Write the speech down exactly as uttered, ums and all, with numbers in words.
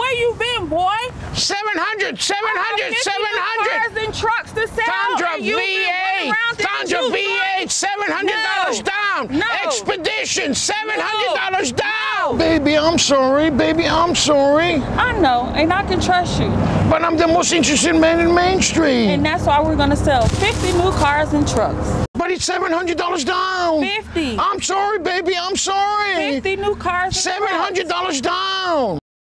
Where you been, boy? seven hundred, seven hundred, seven hundred. Cars and trucks to sell. Tundra and you V been running eight, around thinking Tundra you V eight, good? seven hundred dollars No. down. No. Expedition, seven hundred dollars No. down. No. Baby, I'm sorry. Baby, I'm sorry. I know, and I can trust you. But I'm the most interested man in Main Street. And that's why we're gonna sell fifty new cars and trucks. But it's seven hundred dollars down. fifty. I'm sorry, baby. I'm sorry. fifty new cars and seven hundred dollars down.